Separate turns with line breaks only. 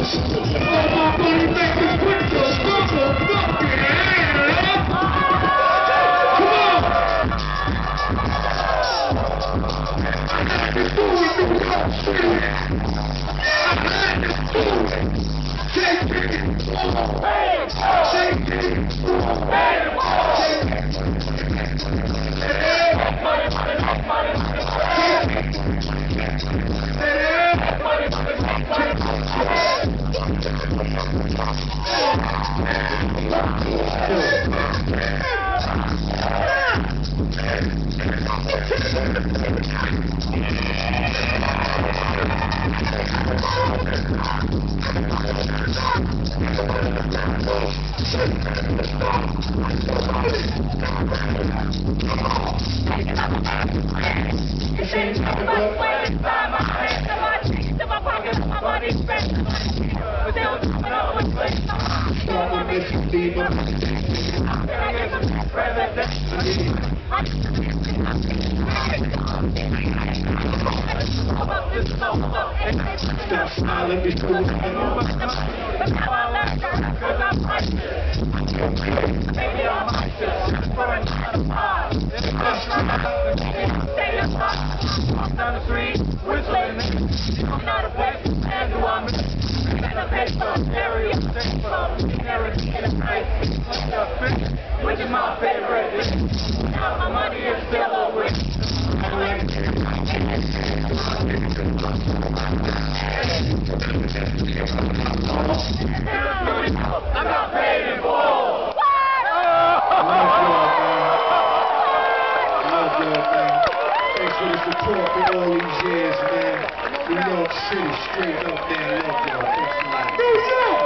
Stop smiling before
down the street, whistling. I'm not a pet, and do I miss a paper area? Which is my favorite. Now my money is still over. I'm not paid in full.
Thanks for the support for all these years, man. New York City, straight up there. Love y'all. Thanks a lot.